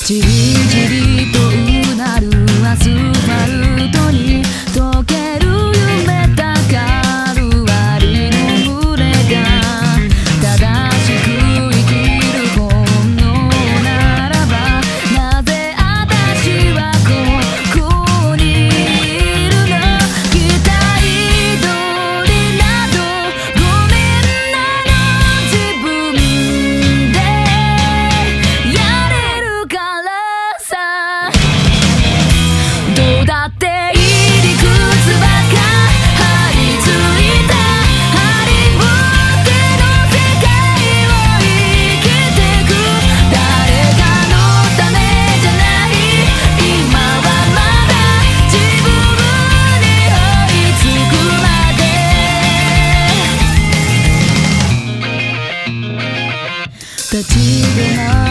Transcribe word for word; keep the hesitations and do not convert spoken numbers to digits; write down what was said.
じりじりとうなるアスファルトに溶ける夢たかる割の群れが正しく生きる本能ならばなぜ私はここにいるの期待通りなどごめんなの自分でやれるからさどうだっていい理屈ばか張り付いたハリウッドの世界を生きてく誰かのためじゃない今はまだ自分に追いつくまで立ち止ま